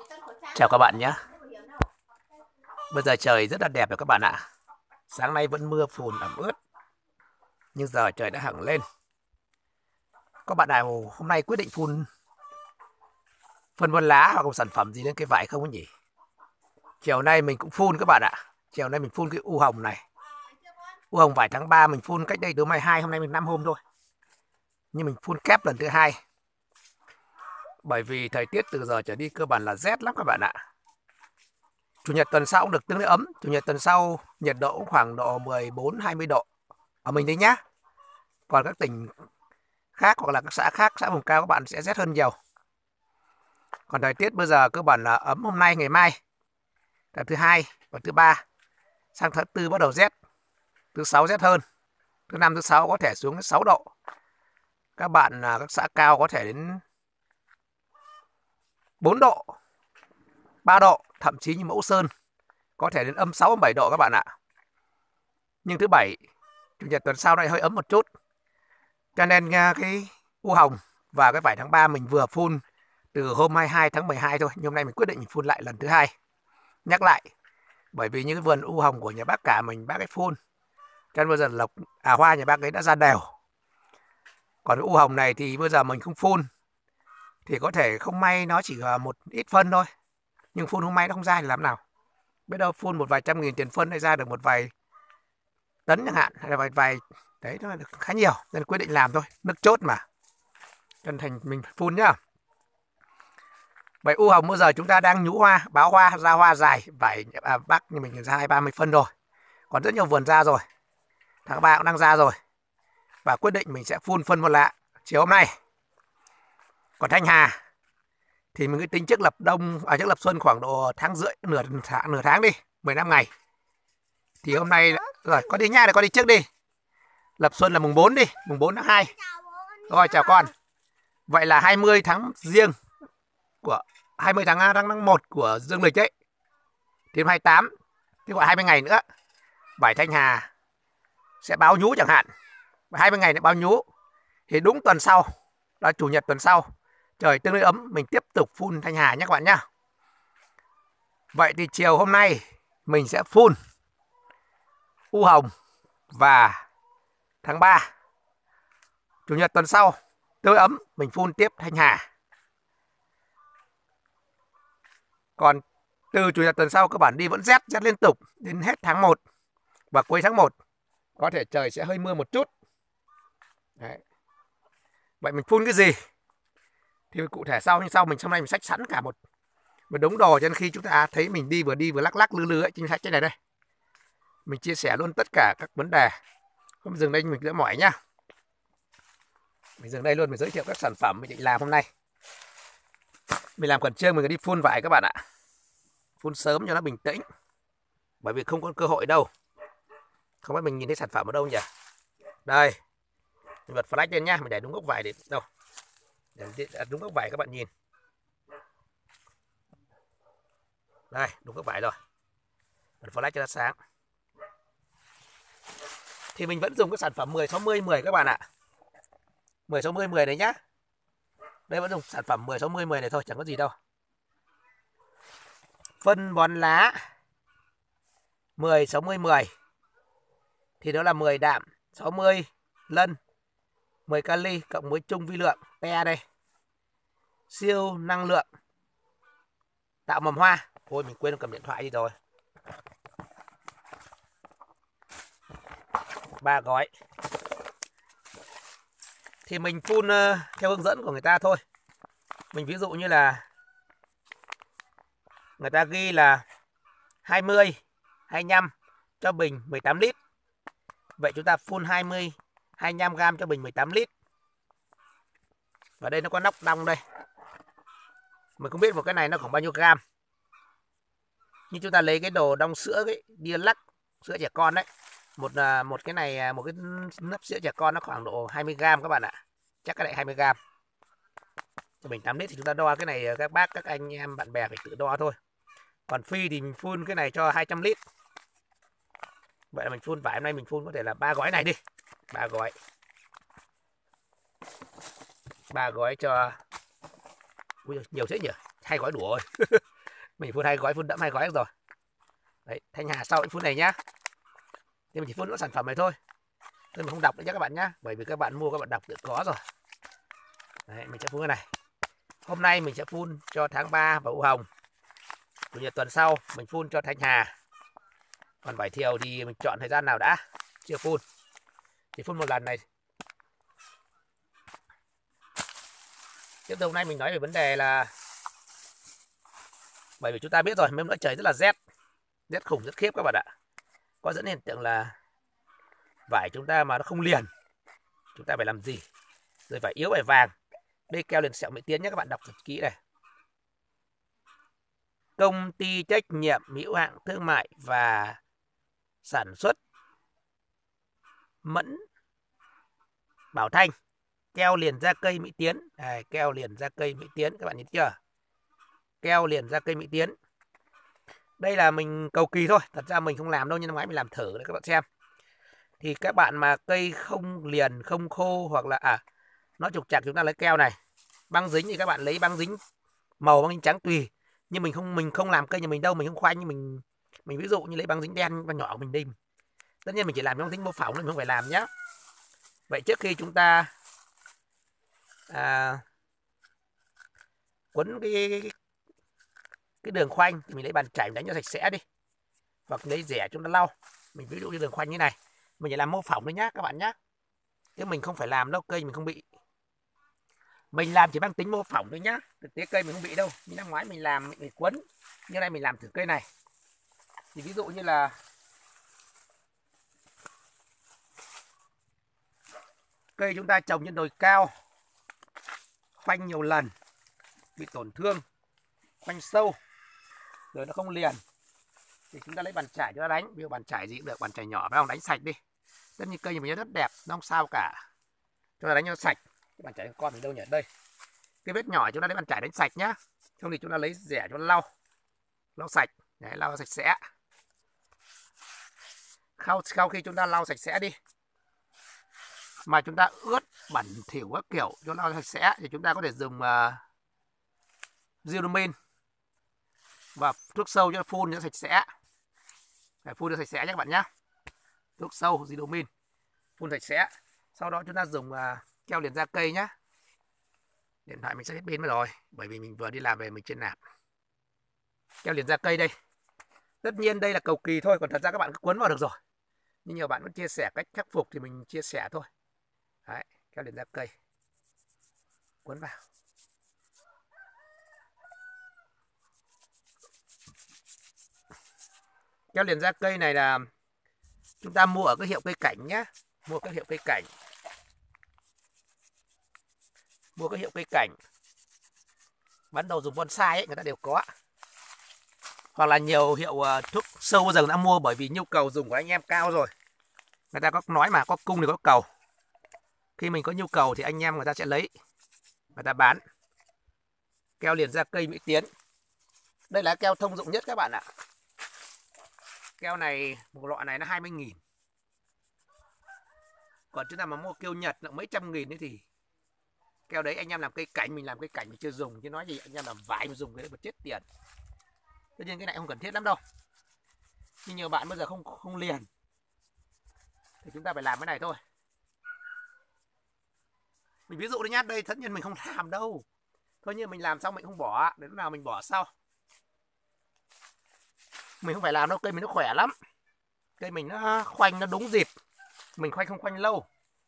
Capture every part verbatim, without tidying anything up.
Chào các bạn nhé. Bây giờ trời rất là đẹp rồi các bạn ạ. Sáng nay vẫn mưa phùn ẩm ướt, nhưng giờ trời đã hẳn lên. Có bạn nào hôm nay quyết định phun phân bón lá hoặc một sản phẩm gì lên cây vải không nhỉ? Chiều nay mình cũng phun các bạn ạ. Chiều nay mình phun cái u hồng này. U hồng vải tháng ba mình phun cách đây từ mai hai, hôm nay mình năm hôm thôi. Nhưng mình phun kép lần thứ hai. Bởi vì thời tiết từ giờ trở đi cơ bản là rét lắm các bạn ạ. Chủ nhật tuần sau cũng được tương đối ấm. Chủ nhật tuần sau nhiệt độ cũng khoảng độ mười bốn hai mươi độ. Ở mình đấy nhá. Còn các tỉnh khác hoặc là các xã khác, xã vùng cao các bạn sẽ rét hơn nhiều. Còn thời tiết bây giờ cơ bản là ấm hôm nay, ngày mai, là thứ hai và thứ ba. Sang thứ tư bắt đầu rét. Thứ sáu rét hơn. Thứ năm, thứ sáu có thể xuống đến sáu độ. Các bạn các xã cao có thể đến bốn độ, ba độ, thậm chí như Mẫu Sơn có thể đến âm sáu, âm bảy độ các bạn ạ. Nhưng thứ bảy, chủ nhật tuần sau này hơi ấm một chút. Cho nên cái u hồng và cái vải tháng ba mình vừa phun từ hôm hai mươi hai tháng mười hai thôi. Nhưng hôm nay mình quyết định mình phun lại lần thứ hai. Nhắc lại, bởi vì những cái vườn u hồng của nhà bác cả mình bác ấy phun. Cho nên bây giờ lộc à hoa nhà bác ấy đã ra đều. Còn cái u hồng này thì bây giờ mình không phun thì có thể không may nó chỉ là một ít phân thôi. Nhưng phun không may nó không ra thì làm nào. Biết đâu phun một vài trăm nghìn tiền phân hay ra được một vài tấn chẳng hạn, hay là vài vài đấy, nó được khá nhiều nên quyết định làm thôi, nước chốt mà. Chân thành mình phun nhá. Vậy u hồng bây giờ chúng ta đang nhũ hoa, báo hoa, ra hoa dài, vải à, bác như mình ra hai ba mươi phân rồi. Còn rất nhiều vườn ra rồi. Tháng ba cũng đang ra rồi. Và quyết định mình sẽ phun phân một lạ chiều hôm nay. Còn thanh hà thì mình cứ tính trước lập đông, à trước lập xuân khoảng độ tháng rưỡi, nửa tháng, nửa tháng đi, mười lăm ngày. Thì hôm nay rồi, con đi nha, này con đi trước đi. Lập xuân là mùng bốn đi, mùng bốn tháng hai. Rồi chào con. Vậy là hai mươi tháng Giêng của hai mươi tháng tháng một của dương lịch ấy. Thì hai mươi tám, thì gọi hai mươi ngày nữa. Vải thanh hà sẽ báo nhú chẳng hạn. hai mươi ngày nữa báo nhú. Thì đúng tuần sau, là chủ nhật tuần sau, trời tương đối ấm, mình tiếp tục phun thanh hà nhé các bạn nhé. Vậy thì chiều hôm nay mình sẽ phun u hồng và tháng ba. Chủ nhật tuần sau tương đối ấm, mình phun tiếp thanh hà. Còn từ chủ nhật tuần sau các bạn đi vẫn rét, rét liên tục đến hết tháng một và cuối tháng một. Có thể trời sẽ hơi mưa một chút. Đấy. Vậy mình phun cái gì thì cụ thể sau, nhưng sau mình hôm nay mình xách sẵn cả một một đống đồ, cho nên khi chúng ta thấy mình đi vừa đi vừa lắc lắc lư lư ấy, chính sách cái này đây. Mình chia sẻ luôn tất cả các vấn đề. Hôm dừng đây mình đỡ mỏi nhá. Mình dừng đây luôn, mình giới thiệu các sản phẩm mình định làm hôm nay. Mình làm khẩn trương, mình đi phun vải các bạn ạ. Phun sớm cho nó bình tĩnh. Bởi vì không có cơ hội đâu. Không biết mình nhìn thấy sản phẩm ở đâu nhỉ? Đây. Mình bật flash lên nhá, mình để đúng gốc vải để đâu. Để đúng gốc vải các bạn nhìn. Đây, đúng gốc vải rồi. Bật flash cho nó sáng. Thì mình vẫn dùng cái sản phẩm mười sáu mươi mười các bạn ạ. mười sáu mươi mười đấy nhá. Đây vẫn dùng sản phẩm mười sáu mươi mười này thôi, chẳng có gì đâu. Phân bón lá mười sáu mươi mười thì đó là mười đạm, sáu mươi lân, mười kali cộng với chung vi lượng pe đây. Siêu năng lượng tạo mầm hoa. Ôi mình quên cầm điện thoại đi rồi. Ba gói. Thì mình phun uh, theo hướng dẫn của người ta thôi. Mình ví dụ như là người ta ghi là hai mươi, hai mươi lăm cho bình mười tám lít. Vậy chúng ta phun hai mươi, hai mươi lăm gam cho bình mười tám lít. Và đây nó có nóc đong đây. Mình không biết một cái này nó khoảng bao nhiêu gam. Nhưng chúng ta lấy cái đồ đong sữa ấy, đi lắc sữa trẻ con đấy. Một một cái này, một cái nắp sữa trẻ con nó khoảng độ hai mươi gam các bạn ạ. Chắc cái này hai mươi gam. Cho bình tám lít thì chúng ta đo cái này, các bác, các anh em, bạn bè phải tự đo thôi. Còn phi thì mình phun cái này cho hai trăm lít. Vậy là mình phun vải hôm nay mình phun có thể là ba gói này đi. ba gói. ba gói cho... Ui, nhiều thế nhỉ? hai gói đủ rồi. Mình phun hai gói, phun đẫm hai gói rồi. Đấy, Thanh Hà sau phun này nhá. Thì mình chỉ phun những sản phẩm này thôi. Tôi mình không đọc nữa nhé các bạn nhá, bởi vì các bạn mua các bạn đọc tự có rồi. Đấy, mình sẽ phun cái này. Hôm nay mình sẽ phun cho tháng ba và u hồng. Chủ nhật tuần sau mình phun cho Thanh Hà. Còn vải thiều thì mình chọn thời gian nào đã, chưa phun. Thì phun một lần này. Tiếp tục hôm nay mình nói về vấn đề là, bởi vì chúng ta biết rồi, mấy bữa trời rất là rét, rét khủng rất khiếp các bạn ạ. Có dẫn hiện tượng là vải chúng ta mà nó không liền, chúng ta phải làm gì? Rồi vải yếu vải vàng. Đây keo liền sẹo Mỹ Tiến nhé, các bạn đọc thật kỹ này. Công ty trách nhiệm hữu hạn thương mại và sản xuất Mẫn Bảo Thanh, keo liền da cây Mỹ Tiến. Đây, keo liền da cây Mỹ Tiến, các bạn nhìn chưa? Keo liền da cây Mỹ Tiến. Đây là mình cầu kỳ thôi, thật ra mình không làm đâu, nhưng năm ngoái mình làm thử để các bạn xem. Thì các bạn mà cây không liền, không khô hoặc là à nó trục trặc, chúng ta lấy keo này. Băng dính thì các bạn lấy băng dính màu, băng dính trắng tùy. Nhưng mình không mình không làm cây nhà mình đâu, mình không khoanh, nhưng mình mình ví dụ như lấy băng dính đen và nhỏ của mình đi. Tất nhiên mình chỉ làm băng dính mô phỏng, mình không phải làm nhé. Vậy trước khi chúng ta à, quấn cái, cái cái đường khoanh thì mình lấy bàn chải đánh cho sạch sẽ đi, hoặc lấy rẻ chúng ta lau. Mình ví dụ như đường khoanh như này, mình chỉ làm mô phỏng thôi nhá các bạn nhá, chứ mình không phải làm đâu, cây mình không bị. Mình làm chỉ mang tính mô phỏng thôi nhá, thực tế cây mình không bị đâu. Như năm ngoái mình làm mình quấn, như này mình làm thử cây này. Thì ví dụ như là cây chúng ta trồng trên đồi cao, khoanh nhiều lần, bị tổn thương, khoanh sâu, rồi nó không liền, thì chúng ta lấy bàn chải cho nó đánh. Ví dụ bàn chải gì cũng được, bàn chải nhỏ phải không, đánh sạch đi. Tất nhiên cây nhà mình rất đẹp, nó không sao cả, chúng ta đánh cho sạch. Cái bàn chải con thì đâu nhỉ, đây cái vết nhỏ chúng ta lấy bàn chải đánh sạch nhá. Không thì chúng ta lấy rẻ cho nó lau, lau sạch. Đấy, lau sạch sẽ. Sau, sau khi chúng ta lau sạch sẽ đi, mà chúng ta ướt bẩn thỉu các kiểu cho lau sạch sẽ, thì chúng ta có thể dùng uh, Zilomin và thuốc sâu cho phun cho sạch sẽ. Phải phun cho sạch sẽ nhé các bạn nhé. Thuốc sâu Zilomin phun sạch sẽ. Sau đó chúng ta dùng uh, keo liền da cây nhé. Điện thoại mình sẽ hết pin mất rồi, bởi vì mình vừa đi làm về mình trên nạp. Keo liền da cây đây. Tất nhiên đây là cầu kỳ thôi, còn thật ra các bạn cứ quấn vào được rồi. Nhưng nhiều bạn vẫn chia sẻ cách khắc phục thì mình chia sẻ thôi. Đấy, keo liền da cây quấn vào. Keo liền da cây này là chúng ta mua ở cái hiệu cây cảnh nhé. Mua các hiệu cây cảnh. Mua các hiệu cây cảnh bắt đầu dùng bonsai ấy, người ta đều có. Hoặc là nhiều hiệu uh, thuốc sâu bây giờ người ta mua, bởi vì nhu cầu dùng của anh em cao rồi. Người ta có nói mà, có cung thì có cầu. Khi mình có nhu cầu thì anh em người ta sẽ lấy, người ta bán. Keo liền da cây Mỹ Tiến. Đây là keo thông dụng nhất các bạn ạ. Keo này, một lọ này nó hai mươi nghìn. Còn chúng ta mà mua keo Nhật nó mấy trăm nghìn ấy thì keo đấy anh em làm cây cảnh, mình làm cây cảnh mình chưa dùng, chứ nói gì anh em làm vải mà dùng cái đấy mà chết tiền. Tất nhiên cái này không cần thiết lắm đâu. Nhưng nhiều bạn bây giờ không không liền thì chúng ta phải làm cái này thôi. Mình ví dụ đấy nhá, đây tất nhiên mình không làm đâu. Thôi nhưng mình làm xong mình không bỏ, đến lúc nào mình bỏ sau. Mình không phải làm đâu, cây mình nó khỏe lắm. Cây mình nó khoanh nó đúng dịp. Mình khoanh không khoanh lâu.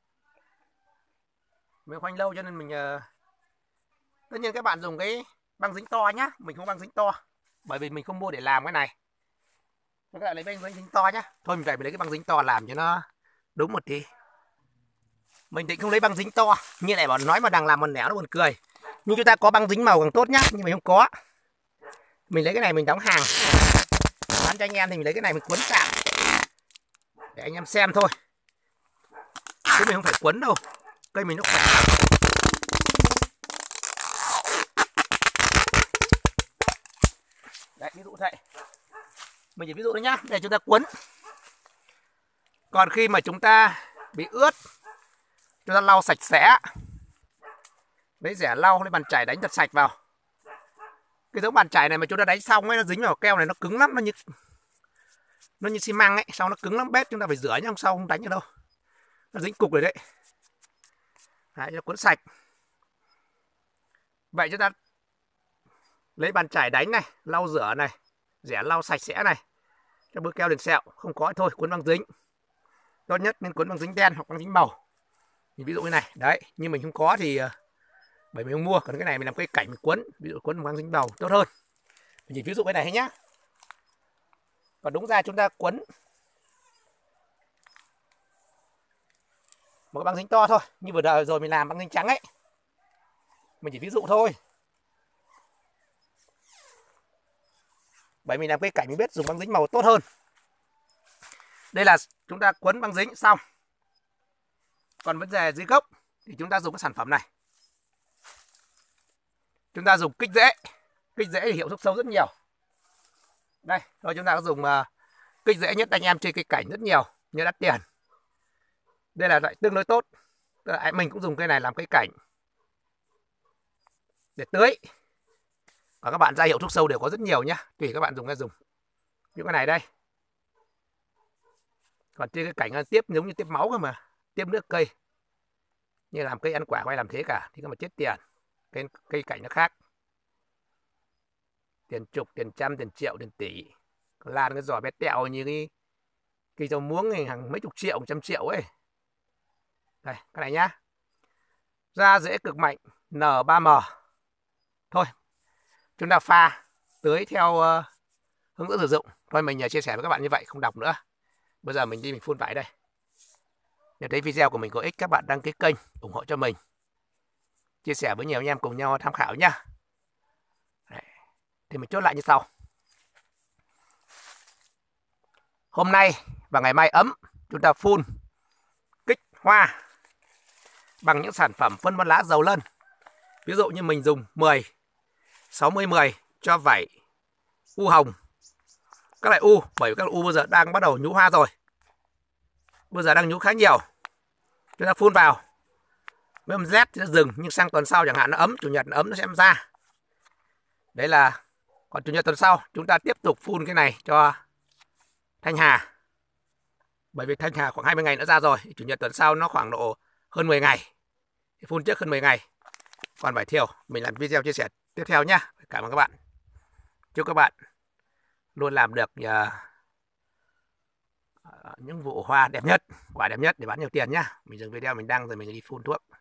Mình khoanh lâu cho nên mình uh... tất nhiên các bạn dùng cái băng dính to nhá, mình không băng dính to, bởi vì mình không mua để làm cái này. Các bạn lấy băng dính to nhá. Thôi mình phải lấy cái băng dính to làm cho nó đúng một tí. Mình định không lấy băng dính to, như này bảo nói mà đằng làm một nẻo nó buồn cười. Nhưng chúng ta có băng dính màu càng tốt nhá, nhưng mình không có. Mình lấy cái này mình đóng hàng bán cho anh em, thì mình lấy cái này mình quấn tạm để anh em xem thôi, chứ mình không phải quấn đâu, cây mình nó khỏe. Đấy, ví dụ vậy. Mình chỉ ví dụ đấy nhá, để chúng ta quấn. Còn khi mà chúng ta bị ướt, chúng ta lau sạch sẽ. Lấy rẻ lau, lấy bàn chải đánh thật sạch vào. Cái giống bàn chải này mà chúng ta đánh xong ấy, nó dính vào keo này nó cứng lắm, nó như nó như xi măng ấy, xong nó cứng lắm, bếp chúng ta phải rửa nhá, không sau không đánh được đâu, nó dính cục rồi đấy. Đấy, nó cuốn sạch. Vậy chúng ta lấy bàn chải đánh này, lau rửa này, rẻ lau sạch sẽ này, cho bữa keo liền sẹo, không có thôi cuốn băng dính. Tốt nhất nên cuốn băng dính đen hoặc băng dính màu. Thì ví dụ như này, đấy, nhưng mình không có thì bởi mình không mua, còn cái này mình làm cây cảnh mình cuốn, ví dụ cuốn băng dính màu tốt hơn. Mình chỉ ví dụ cái này hay nhá. Còn đúng ra chúng ta cuốn một cái băng dính to thôi, như vừa rồi mình làm băng dính trắng ấy. Mình chỉ ví dụ thôi. Bởi mình làm cây cảnh mình biết dùng băng dính màu tốt hơn. Đây là chúng ta cuốn băng dính xong. Còn vấn đề dưới gốc thì chúng ta dùng cái sản phẩm này. Chúng ta dùng kích rễ. Kích rễ thì hiệu thuốc sâu rất nhiều. Đây, rồi chúng ta có dùng uh, kích rễ nhất anh em chơi cây cảnh rất nhiều, nhưng đắt tiền. Đây là loại tương đối tốt. Mình cũng dùng cây này làm cây cảnh để tưới. Và các bạn ra hiệu thuốc sâu đều có rất nhiều nhá, tùy các bạn dùng ra dùng. Như cái này đây. Còn trên cái cảnh tiếp giống như tiếp máu cơ mà, tiếp nước cây. Như làm cây ăn quả hay làm thế cả thì các mà chết tiền. Cây, cây cảnh nó khác. Tiền chục, tiền trăm, tiền triệu, tiền tỷ. Còn lan cái giỏ bé tẹo như cái cây rau muống này hàng mấy chục triệu, trăm triệu ấy. Đây, cái này nhá. Ra rễ cực mạnh N ba M. Thôi, chúng ta pha tưới theo uh, hướng dẫn sử dụng. Thôi mình chia sẻ với các bạn như vậy, không đọc nữa. Bây giờ mình đi mình phun vải đây. Nếu thấy video của mình có ích, các bạn đăng ký kênh, ủng hộ cho mình. Chia sẻ với nhiều anh em cùng nhau tham khảo nhá. Đấy. Thì mình chốt lại như sau. Hôm nay và ngày mai ấm, chúng ta phun kích hoa bằng những sản phẩm phân bón lá dầu lân. Ví dụ như mình dùng mười, sáu mươi mười cho vải u hồng. Các loại u, bởi vì các loại u bây giờ đang bắt đầu nhú hoa rồi. Bây giờ đang nhú khá nhiều. Chúng ta phun vào. Với âm rét thì nó dừng, nhưng sang tuần sau chẳng hạn nó ấm, chủ nhật nó ấm nó sẽ ra. Đấy là, còn chủ nhật tuần sau chúng ta tiếp tục phun cái này cho thanh hà. Bởi vì thanh hà khoảng hai mươi ngày nữa ra rồi, chủ nhật tuần sau nó khoảng độ hơn mười ngày. Thì phun trước hơn mười ngày. Còn vải thiều mình làm video chia sẻ tiếp theo nhá. Cảm ơn các bạn. Chúc các bạn luôn làm được uh, những vụ hoa đẹp nhất, quả đẹp nhất để bán nhiều tiền nhá. Mình dừng video mình đăng rồi mình đi phun thuốc.